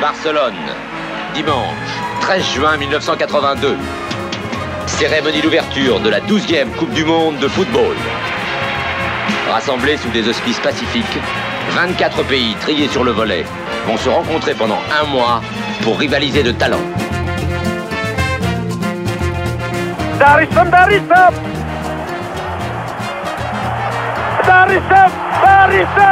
Barcelone, dimanche 13 juin 1982. Cérémonie d'ouverture de la 12e Coupe du Monde de football. Rassemblés sous des auspices pacifiques, 24 pays triés sur le volet vont se rencontrer pendant un mois pour rivaliser de talent. Darisem